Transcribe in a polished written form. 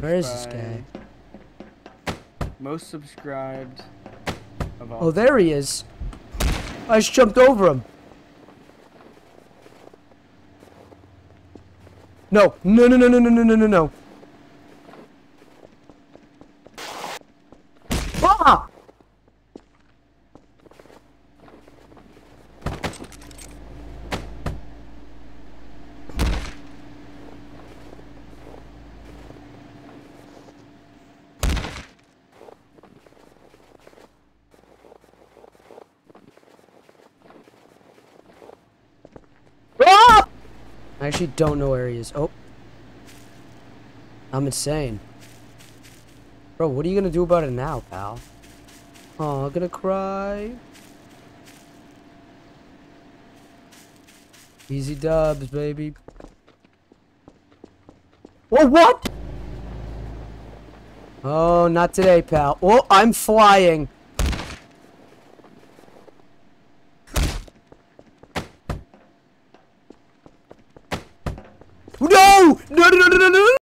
Where is this guy? Most subscribed of all. Oh, there he is. I just jumped over him. No. No, no, no, no, no, no, no, no, no. Ah! Ah! I actually don't know where he is. Oh. I'm insane. Bro, what are you gonna do about it now, pal? Oh, I'm gonna cry. Easy dubs, baby. Oh, what? Oh, not today, pal. Oh, I'm flying. No! No, no, no, no, no, no!